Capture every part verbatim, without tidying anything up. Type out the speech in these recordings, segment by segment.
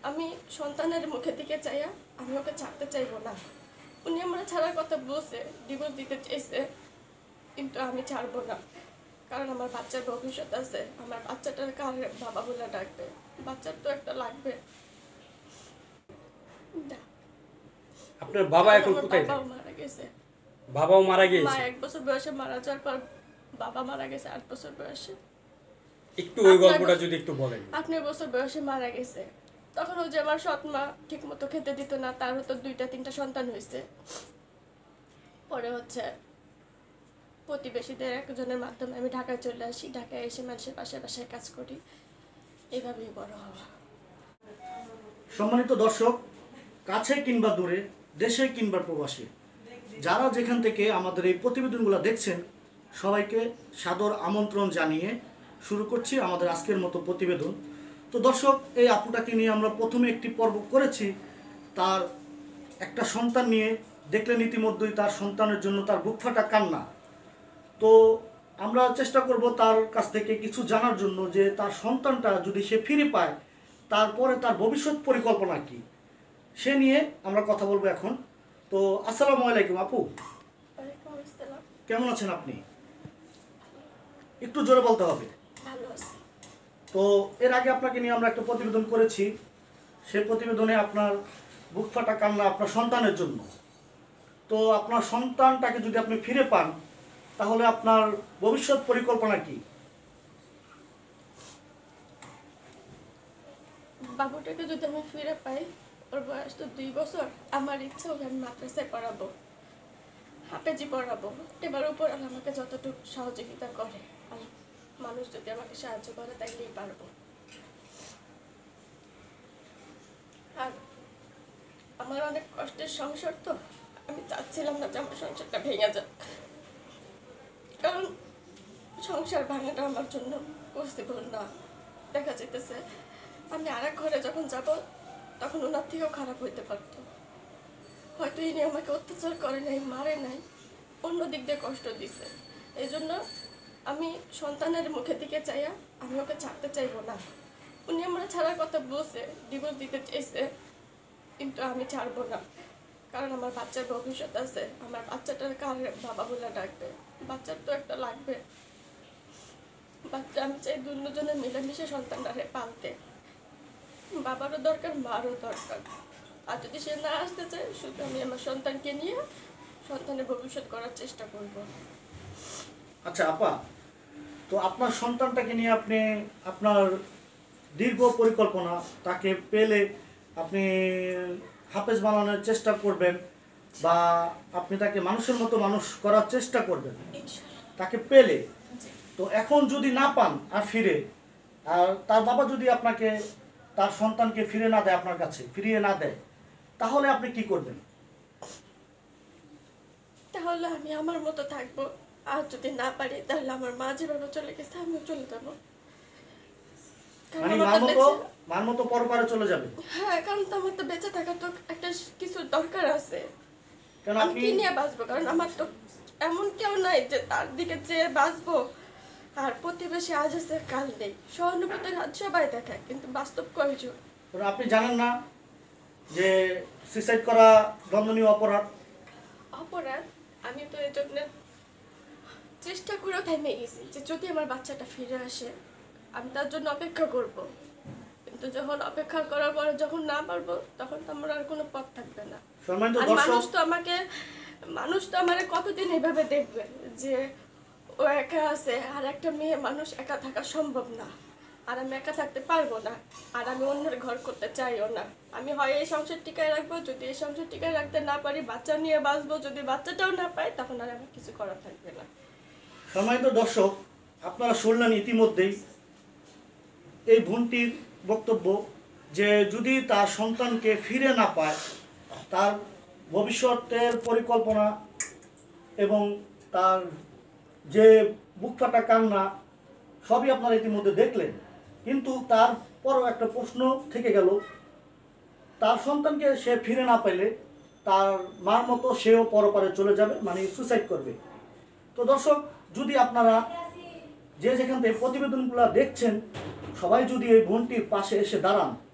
আমি সন্তানের মুখের দিকে চাইয়া আমি ওকে ছাড়তে চাইবো না। উনি আমরা ছাড়ার কথা বলছে, ডিভোর্স দিতে চাইছে, কিন্তু আমি ছাড়বো না। কারণ আমার বাচ্চার ভবিষ্যৎ আছে। আমার বাচ্চাটার কার বাবা বলে ডাকবে? বাচ্চার তো একটা লাগবে। আপনার বাবা এখন কোথায়? বাবাও মারা গেছে। বাবাও মারা গিয়েছে? মা এক বছর বয়সে মারা যাওয়ার পর বাবা মারা গেছে আট বছর বয়সে। একটু ওই গল্পটা যদি একটু বলেন। আট নয় বছর বয়সে মারা গেছে। তখন ওই যে আমার সৎ মা ঠিক মতো খেতে দিত না, তারও তো দুইটা তিনটা সন্তান হয়েছে। পরে হচ্ছে প্রতিবেশীদের একজনের মাধ্যমে আমি ঢাকায় চলে আসি। ঢাকায় এসে মানুষের পাশে বাসায় কাজ করি, এইভাবেই বড় হওয়া। সম্মানিত দর্শক, কাছে কিংবা দূরে, দেশে কিংবা প্রবাসী, যারা যেখান থেকে আমাদের এই প্রতিবেদনগুলো দেখছেন, সবাইকে সাদর আমন্ত্রণ জানিয়ে শুরু করছি আমাদের আজকের মতো প্রতিবেদন। তো দর্শক, এই আপুটাকে নিয়ে আমরা প্রথমে একটি পর্ব করেছি। তার একটা সন্তান নিয়ে দেখলেন ইতিমধ্যেই তার সন্তানের জন্য তার বুক ফাটা কান্না। তো আমরা চেষ্টা করব তার কাছ থেকে কিছু জানার জন্য যে তার সন্তানটা যদি সে ফিরে পায় তারপরে তার ভবিষ্যৎ পরিকল্পনা কি, সে নিয়ে আমরা কথা বলবো এখন। তো আসসালামু আলাইকুম আপু, কেমন আছেন আপনি? একটু জোরে বলতে হবে। তো এর আগে আপনাকে নিয়ে আমরা একটা প্রতিবেদন করেছি। সেই প্রতিবেদনে আপনার বুক ফাটা কান্না আপনার সন্তানের জন্য। তো আপনার সন্তানটাকে যদি আপনি ফিরে পান তাহলে আপনার ভবিষ্যৎ পরিকল্পনা কি? বাবুটাকে যদি আমি ফিরে পাই, ওর বয়স তো দুই বছর, আমার ইচ্ছা ওকে আমি মাদ্রাসায় পড়াবো, হাফেজি পড়াবো। এবার উপর আমাকে যতটুকু সহযোগিতা করে, আর মানুষ যদি আমাকে সাহায্য করে তাইলেই পারবো। আর আমার অনেক কষ্টের সংসার, তো আমি চাচ্ছিলাম না যে আমার সংসারটা ভেঙে যাক। কারণ সংসার ভাঙাটা আমার জন্য পসিবল না। দেখা যেতেছে আমি আর এক ঘরে যখন যাব তখন ওনার থেকেও খারাপ হইতে পারতো। হয়তো ইনি আমাকে অত্যাচার করে নাই, মারে নাই, অন্য দিক দিয়ে কষ্ট দিছে। এই জন্য আমি সন্তানের মুখের দিকে চাইয়া আমি ওকে ছাড়তে চাইবো না। উনি আমরা ছাড়ার কথা বলছে, ডিভোর্স দিতে চাইছে, কিন্তু আমি ছাড়বো না। কারণ আমার বাচ্চার ভবিষ্যৎ আছে। আমার বাচ্চাটার কার বাবা বলে ডাকবে? বাচ্চার তো একটা লাগবে। বাচ্চা আমি চাই দুজনে মিলেমিশে সন্তানটারে পালতে। বাবারও দরকার, মারও দরকার। আর যদি সে না আসতে চায়, শুধু আমি আমার সন্তানকে নিয়ে সন্তানের ভবিষ্যৎ করার চেষ্টা করব। আচ্ছা আপা, তো আপনার সন্তানটাকে নিয়ে আপনি আপনার দীর্ঘ পরিকল্পনা, তাকে পেলে আপনি হাফেজ বানানোর চেষ্টা করবেন বা আপনি তাকে মানুষের মতো মানুষ করার চেষ্টা করবেন তাকে পেলে। তো এখন যদি না পান আর ফিরে, আর তার বাবা যদি আপনাকে তার সন্তানকে ফিরে না দেয়, আপনার কাছে ফিরিয়ে না দেয়, তাহলে আপনি কি করবেন? তাহলে আমি আমার মতো থাকবো। আর যদি না পারি তাহলে আমার মা যেভাবে চলে গেছে আমিও চলে যাবো। মানে মার মতো মার মতো পরপারে চলে যাবে? হ্যাঁ, কারণ তো আমার তো বেঁচে থাকা তো একটা কিছু দরকার আছে। কারণ আমি কি নিয়ে বাঁচবো? কারণ আমার তো এমন কেউ নাই যে তার দিকে চেয়ে বাঁচবো। আর প্রতিবেশী আজ আছে কাল নেই, সহানুভূতির হাত সবাই দেখায়, কিন্তু বাস্তব কয়জন? আপনি জানেন না যে সুইসাইড করা দণ্ডনীয় অপরাধ? অপরাধ। আমি তো এই জন্য চেষ্টা করেও থেমে গেছি যে যদি আমার বাচ্চাটা ফিরে আসে আমি তার জন্য অপেক্ষা করব। কিন্তু যখন অপেক্ষা করার পরে যখন না পারবো তখন তো আমার আর কোনো পথ থাকবে না। আর মানুষ তো আমাকে মানুষ তো আমার কতদিন এভাবে দেখবে যে ও একা আছে, আর একটা মেয়ে মানুষ একা থাকা সম্ভব না। আর আমি একা থাকতে পারবো না, আর আমি অন্যের ঘর করতে চাইও না। আমি হয় এই সংসার টিকায় রাখবো, যদি এই সংসার টিকায় রাখতে না পারি বাচ্চা নিয়ে বাঁচবো। যদি বাচ্চাটাও না পাই তখন আর আমার কিছু করার থাকবে না। সম্মানিত দর্শক, আপনারা শুনলেন ইতিমধ্যেই এই বোনটির বক্তব্য যে যদি তার সন্তানকে ফিরে না পায়, তার ভবিষ্যতের পরিকল্পনা এবং তার যে বুক ফাটা কান্না সবই আপনারা ইতিমধ্যে দেখলেন। কিন্তু তারপরও একটা প্রশ্ন থেকে গেল, তার সন্তানকে সে ফিরে না পেলে তার মার মতো সেও পরপারে চলে যাবে, মানে সুইসাইড করবে। তো দর্শক, যদি আপনারা যে যেখান থেকে প্রতিবেদনগুলো দেখছেন সবাই যদি এই বোনটির পাশে এসে দাঁড়ান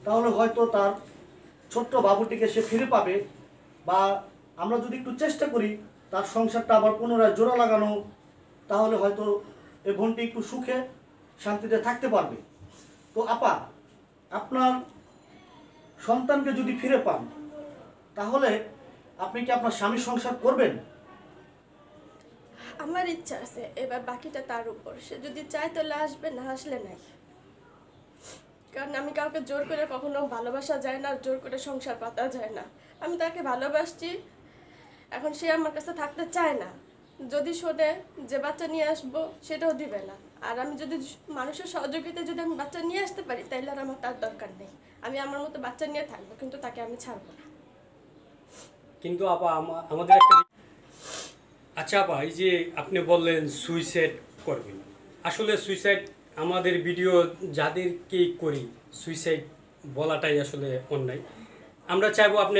তাহলে হয়তো তার ছোট্ট বাবুটিকে সে ফিরে পাবে, বা আমরা যদি একটু চেষ্টা করি তার সংসারটা আবার পুনরায় জোড়া লাগানো, তাহলে হয়তো এই বোনটি একটু সুখে শান্তিতে থাকতে পারবে। তো আপা, আপনার সন্তানকে যদি ফিরে পান তাহলে আপনি কি আপনার স্বামীর সংসার করবেন? আমার ইচ্ছা আছে, এবার বাকিটা তার উপর। সে যদি চায় তাহলে আসবে, না আসলে নাই। কারণ আমি কাউকে জোর করে কখনো ভালোবাসা যায় না, আর জোর করে সংসার পাতা যায় না। আমি তাকে ভালোবাসছি, এখন সে আমার কাছে থাকতে চায় না। যদি শোনে যে বাচ্চা নিয়ে আসবো, সেটাও দিবে না। আর আমি যদি মানুষের সহযোগিতায় যদি আমি বাচ্চা নিয়ে আসতে পারি, তাইলে আর আমার তার দরকার নেই। আমি আমার মতো বাচ্চা নিয়ে থাকবো, কিন্তু তাকে আমি ছাড়বো না। কিন্তু আপা আমা- আমাদের একটা, আচ্ছা আপা, এই যে আপনি বললেন সুইসাইড করবেন, আসলে সুইসাইড আমাদের ভিডিও যাদেরকে করি সুইসাইড বলাটাই আসলে অন্যায়। আমরা চাইবো আপনি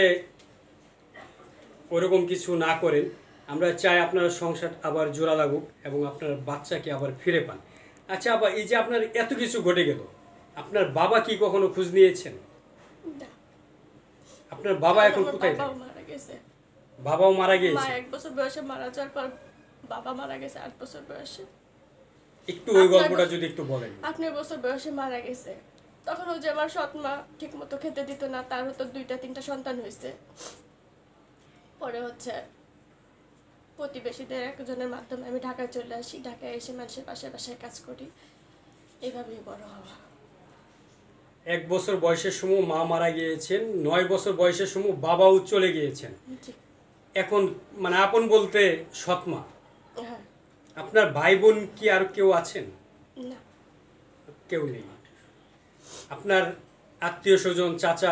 ওরকম কিছু না করেন। আমরা চাই আপনার সংসার আবার জোড়া লাগুক এবং আপনার বাচ্চাকে আবার ফিরে পান। আচ্ছা আপা, এই যে আপনার এত কিছু ঘটে গেল, আপনার বাবা কি কখনো খোঁজ নিয়েছেন? না। আপনার বাবা এখন আমার কোথায় বাবাও থাকে? মারা গেছে। বাবাও মারা মা গিয়েছে? এক বছর বয়সে মারা যাওয়ার পর বাবা মারা গেছে আট বছর বয়সে। একটু ওই আপনার গল্পটা বছর- যদি একটু বলেন। আট নয় বছর বয়সে মারা গেছে। তখন ওই যে আমার সৎ মা ঠিক মতো খেতে দিত না, তার হতো দুইটা তিনটা সন্তান হয়েছে। পরে হচ্ছে প্রতিবেশীদের একজনের মাধ্যমে আমি ঢাকায় চলে আসি। ঢাকায় এসে মানুষের পাশে বাসায় কাজ করি, এইভাবেই বড় হওয়া। এক বছর বয়সের সময় মা মারা গিয়েছেন, নয় বছর বয়সের সময় বাবাও চলে গিয়েছেন। জি। এখন মানে আপন বলতে সৎ মা। হ্যাঁ। আপনার ভাই বোন কি আর কেউ আছেন? না। কেউ নেই। আপনার আত্মীয় স্বজন, চাচা,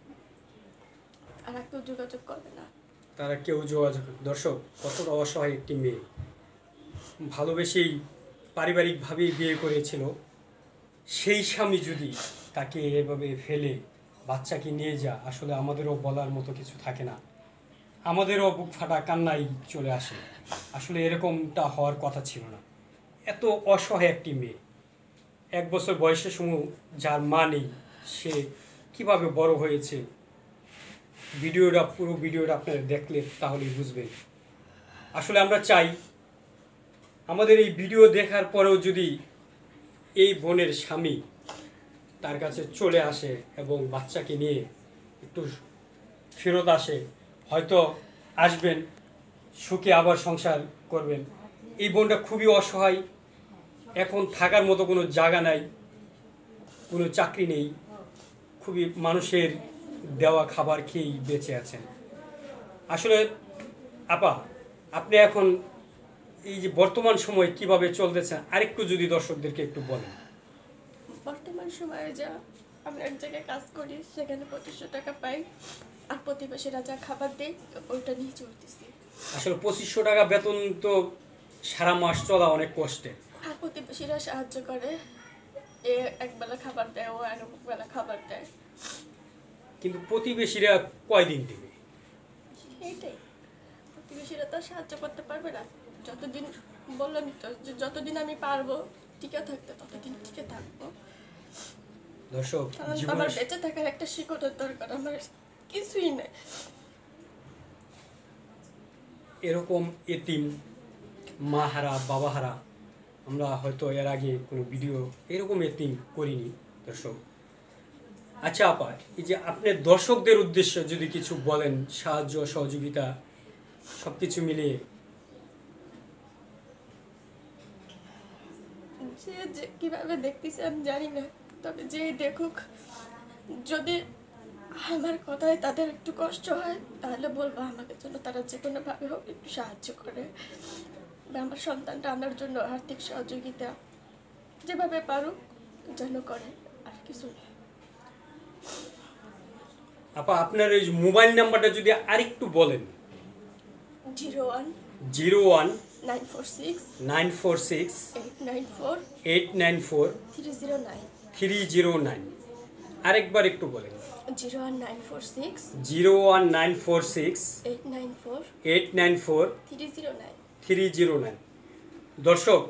আর কেউ যোগাযোগ করবে না। তারা কেউ যোগাযোগ? দর্শক, কতটা অসহায় একটি মেয়ে, ভালোবেসেই পারিবারিকভাবেই বিয়ে করেছিল, সেই স্বামী যদি তাকে এভাবে ফেলে বাচ্চাকে নিয়ে যা, আসলে আমাদেরও বলার মতো কিছু থাকে না। আমাদেরও বুক ফাটা কান্নাই চলে আসে। আসলে এরকমটা হওয়ার কথা ছিল না। এত অসহায় একটি মেয়ে, এক বছর বয়সের সময় যার মা নেই, সে কিভাবে বড় হয়েছে, ভিডিওটা পুরো ভিডিওটা আপনারা দেখলে তাহলেই বুঝবেন। আসলে আমরা চাই আমাদের এই ভিডিও দেখার পরেও যদি এই বোনের স্বামী তার কাছে চলে আসে এবং বাচ্চাকে নিয়ে একটু ফেরত আসে, হয়তো আসবেন, সুখে আবার সংসার করবেন। এই বোনটা খুবই অসহায়, এখন থাকার মতো কোনো জায়গা নাই, কোনো চাকরি নেই, খুবই মানুষের দেওয়া খাবার খেয়েই বেঁচে আছেন। আসলে আপা, আপনি এখন এই যে বর্তমান সময় কিভাবে চলতেছেন আরেকটু যদি দর্শকদেরকে একটু বলেন। বর্তমান সময়ে যা আমরা এক জায়গায় কাজ করি, সেখানে পঁচিশশো টাকা পাই, আর প্রতিবেশীরা যা খাবার দেয় ওইটা নিয়ে চলতেছি। আসলে পঁচিশশো টাকা বেতন তো সারা মাস চলা অনেক কষ্টে। আর প্রতিবেশীরা সাহায্য করে, এ একবেলা খাবার দেয়, ও এক বেলা খাবার দেয়। কিন্তু প্রতিবেশীরা কয়দিন দেবে? এইটাই, প্রতিবেশীরা তো আর সাহায্য করতে পারবে না। যতদিন বললাম তো, যে যতদিন আমি পারবো টিকে থাকতে, ততদিন টিকে থাকবো। দর্শক, কারণ জীবনে আমার বেঁচে থাকার একটা শিকড়ের দরকার, আমার কিছুই নেই। এরকম এতিম, মা হারা, বাবা হারা, আমরা হয়তো এর আগে কোনো ভিডিও এরকম এতিম করিনি দর্শক। আচ্ছা আপা, এই যে আপনি দর্শকদের উদ্দেশ্যে যদি কিছু বলেন, সাহায্য সহযোগিতা সব কিছু মিলিয়ে। যে যে কিভাবে দেখতেছে আমি জানি না, তবে যে দেখুক, যদি আমার কথায় তাদের একটু কষ্ট হয়, তাহলে বলবো আমাকে জন্য তারা যে কোনোভাবে হোক একটু সাহায্য করে, বা আমার সন্তানটা আনার জন্য আর্থিক সহযোগিতা যেভাবে পারুক যেন করে, আর কিছু না। আপা, আপনার এই মোবাইল নাম্বারটা যদি আরেকটু বলেন। Zero one zero one nine four six nine four six eight nine four eight nine four three zero nine three zero nine. আরেকবার একটু বলেন। Zero one nine four six zero one nine four six eight nine four eight nine four three zero nine three zero nine. দর্শক,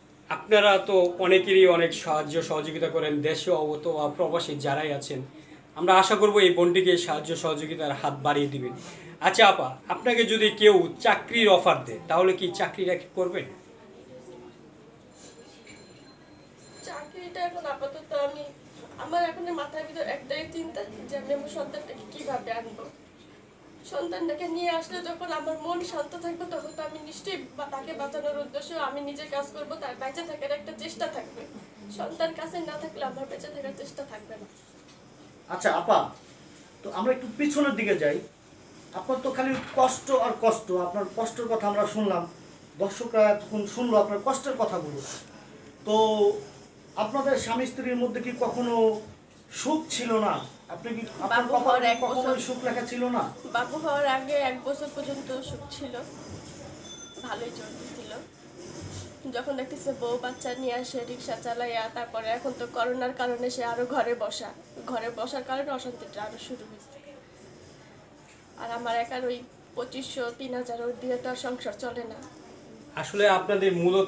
আপনারা তো অনেকেরই অনেক সাহায্য সহযোগিতা করেন, দেশে অথবা প্রবাসী যারাই আছেন, আমরা আশা করব এই বোনটিকে সাহায্য সহযোগিতার হাত বাড়িয়ে দিবেন। আচ্ছা আপা, আপনাকে যদি কেউ চাকরির অফার দেয় তাহলে কি চাকরিটা কি করবেন? চাকরিটা এখন আপাতত আমি আমার এখন মাথার ভিতর একটাই চিন্তা যে আমি আমার সন্তানটাকে কিভাবে আনবো। সন্তানটাকে নিয়ে আসলে যখন আমার মন শান্ত থাকবে তখন তো আমি নিশ্চয়ই বা- তাকে বাঁচানোর উদ্দেশ্যে আমি নিজে কাজ করব, তার বেঁচে থাকার একটা চেষ্টা থাকবে। সন্তান কাছে না থাকলে আমার বেঁচে থাকার চেষ্টা থাকবে না। আচ্ছা আপা, তো আমরা একটু পিছনের দিকে যাই। আপনার তো খালি কষ্ট আর কষ্ট, আপনার কষ্টের কথা আমরা শুনলাম, দর্শকরা এতক্ষণ শুনলো আপনার কষ্টের কথাগুলো। তো আপনাদের স্বামী স্ত্রীর মধ্যে কি কখনো সুখ ছিল না? আপনি কি আপনার বাবু কপালে হওয়ার এক কখনো বছর- সুখ লেখা ছিল না? বাবু হওয়ার আগে এক বছর পর্যন্ত সুখ ছিল, ভালোই চলতেছিল। যখন দেখতেছে বউ বাচ্চা নিয়ে আসে রিক্সা চালাইয়া, তারপরে এখন তো করোনার কারণে সে আরো ঘরে বসা, ঘরে বসার কারণে অশান্তিটা আরো শুরু হয়েছে। আর আমার একার ওই পঁচিশশো তিন হাজার ওর দিয়ে তো আর সংসার চলে না। আসলে আপনাদের মূলত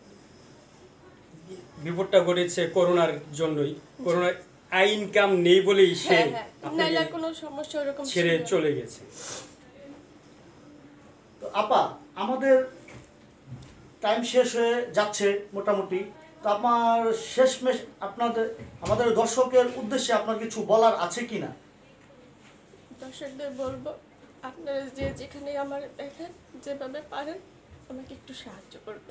বিপদটা ঘটেছে করোনার জন্যই। করোনার আই ইনকাম নেই বলেই সে হ্যাঁ হ্যাঁ, আপনাকে নাইলে আর কোনো সমস্যা ওরকম ছেড়ে ছিল না। চলে গেছে। তো আপা, আমাদের টাইম শেষ হয়ে যাচ্ছে মোটামুটি। তো আপনার শেষমেশ আপনাদের আমাদের দর্শকের উদ্দেশ্যে আপনার কিছু বলার আছে কি না? দর্শকদের বলবো, আপনারা যে যেখানে আমার দেখেন যেভাবে পারেন আমাকে একটু সাহায্য করবে।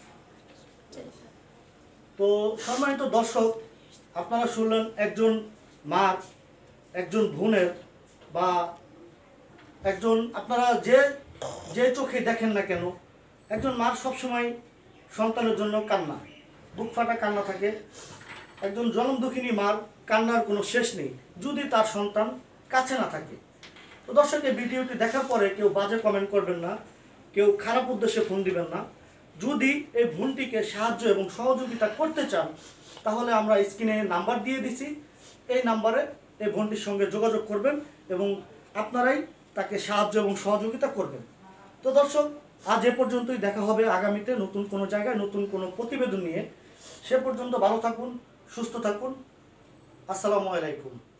তো সম্মানিত দর্শক, আপনারা শুনলেন একজন মার, একজন বোনের, বা একজন আপনারা যে যে চোখে দেখেন না কেন, একজন মার সবসময় সন্তানের জন্য কান্না, বুক ফাটা কান্না থাকে। একজন জনম দুঃখিনী মার কান্নার কোনো শেষ নেই যদি তার সন্তান কাছে না থাকে। তো দর্শক, এই ভিডিওটি দেখার পরে কেউ বাজে কমেন্ট করবেন না, কেউ খারাপ উদ্দেশ্যে ফোন দিবেন না। যদি এই বোনটিকে সাহায্য এবং সহযোগিতা করতে চান তাহলে আমরা স্ক্রিনে নাম্বার দিয়ে দিছি, এই নাম্বারে এই বোনটির সঙ্গে যোগাযোগ করবেন এবং আপনারাই তাকে সাহায্য এবং সহযোগিতা করবেন। তো দর্শক, আজ এ পর্যন্তই। দেখা হবে আগামীতে নতুন কোনো জায়গায় নতুন কোনো প্রতিবেদন নিয়ে। সে পর্যন্ত ভালো থাকুন, সুস্থ থাকুন। আসসালামু আলাইকুম।